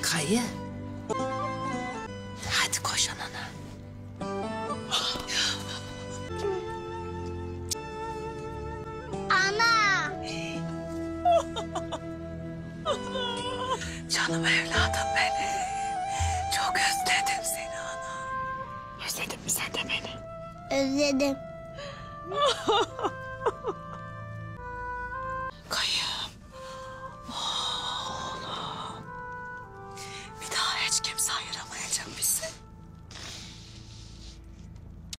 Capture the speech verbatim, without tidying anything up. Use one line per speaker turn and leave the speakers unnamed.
Kayı. Hadi koş anana.
Ana.
Canım evladım benim. Çok özledim seni ana. Özledin mi sen de beni?
Özledim.